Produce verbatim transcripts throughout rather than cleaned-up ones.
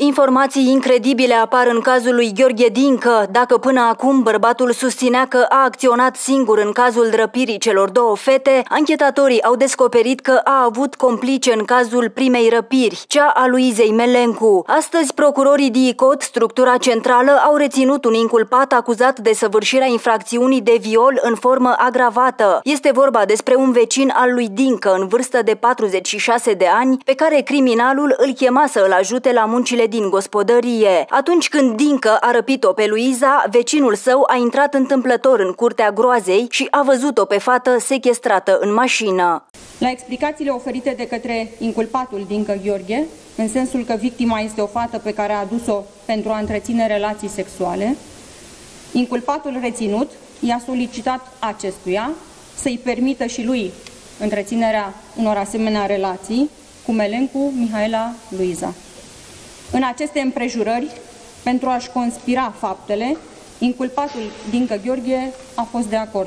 Informații incredibile apar în cazul lui Gheorghe Dincă. Dacă până acum bărbatul susținea că a acționat singur în cazul răpirii celor două fete, anchetatorii au descoperit că a avut complice în cazul primei răpiri, cea a Luizei Melencu. Astăzi, procurorii DICOT, structura centrală, au reținut un inculpat acuzat de săvârșirea infracțiunii de viol în formă agravată. Este vorba despre un vecin al lui Dincă, în vârstă de patruzeci și șase de ani, pe care criminalul îl chema să îl ajute la muncile din gospodărie. Atunci când Dincă a răpit-o pe Luiza, vecinul său a intrat întâmplător în curtea groazei și a văzut-o pe fată sechestrată în mașină. La explicațiile oferite de către inculpatul Dincă Gheorghe, în sensul că victima este o fată pe care a adus-o pentru a întreține relații sexuale, inculpatul reținut i-a solicitat acestuia să-i permită și lui întreținerea unor asemenea relații cu Melencu Mihaela Luiza. În aceste împrejurări, pentru a-și conspira faptele, inculpatul Dincă Gheorghe a fost de acord.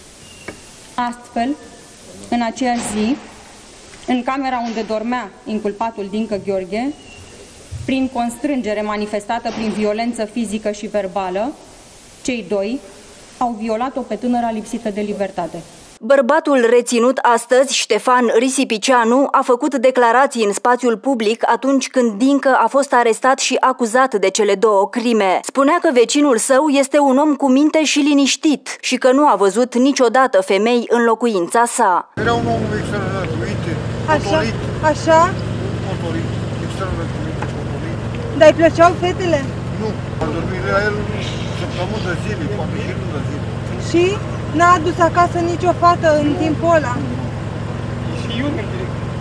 Astfel, în aceeași zi, în camera unde dormea inculpatul Dincă Gheorghe, prin constrângere manifestată prin violență fizică și verbală, cei doi au violat-o pe tânăra lipsită de libertate. Bărbatul reținut astăzi, Ștefan Risipicianu, a făcut declarații în spațiul public atunci când Dincă a fost arestat și acuzat de cele două crime. Spunea că vecinul său este un om cu minte și liniștit și că nu a văzut niciodată femei în locuința sa. Era un om extraordinar cu minte, potolit. Așa? Potolit, extraordinar cu minte, potolit. Dar îi plăceau fetele? Nu, a dormit la el săptămâni de zile, poate și luni de zile. Și n-a adus acasă nicio fată în timpul ăla. Și eu nu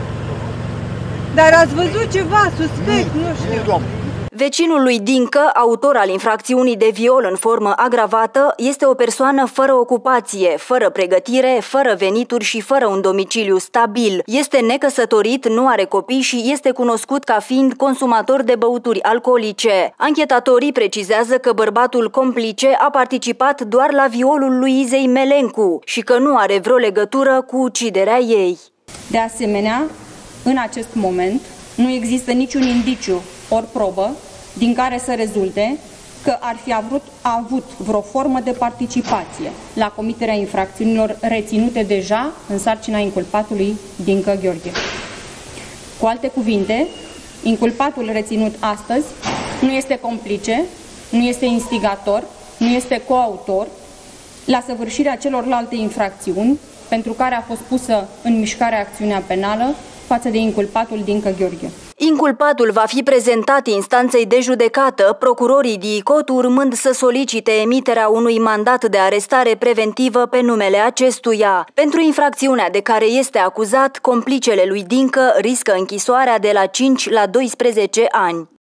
Dar ați văzut ceva suspect? Nu, nu știu. Nu, doamne. Vecinul lui Dincă, autor al infracțiunii de viol în formă agravată, este o persoană fără ocupație, fără pregătire, fără venituri și fără un domiciliu stabil. Este necăsătorit, nu are copii și este cunoscut ca fiind consumator de băuturi alcoolice. Anchetatorii precizează că bărbatul complice a participat doar la violul Luizei Melencu și că nu are vreo legătură cu uciderea ei. De asemenea, în acest moment, nu există niciun indiciu ori probă din care să rezulte că ar fi avut, avut vreo formă de participație la comiterea infracțiunilor reținute deja în sarcina inculpatului Dincă Gheorghe. Cu alte cuvinte, inculpatul reținut astăzi nu este complice, nu este instigator, nu este coautor la săvârșirea celorlalte infracțiuni pentru care a fost pusă în mișcare acțiunea penală față de inculpatul Dincă Gheorghe. Inculpatul va fi prezentat instanței de judecată, procurorii DICOT urmând să solicite emiterea unui mandat de arestare preventivă pe numele acestuia. Pentru infracțiunea de care este acuzat, complicele lui Dincă riscă închisoarea de la cinci la doisprezece ani.